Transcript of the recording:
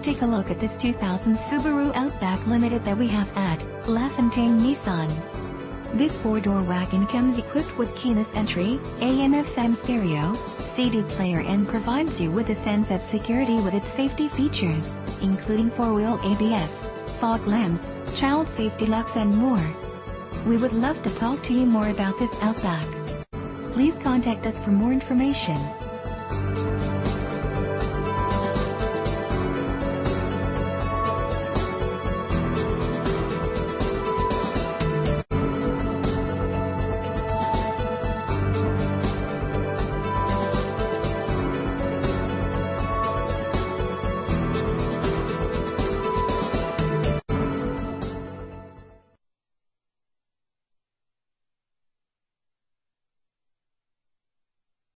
take a look at this 2000 Subaru Outback Limited that we have at Lafontaine Nissan. This 4-door wagon comes equipped with keyless entry, AM/FM stereo, CD player, and provides you with a sense of security with its safety features, including 4-wheel ABS, fog lamps, child safety locks, and more. We would love to talk to you more about this Outback. Please contact us for more information.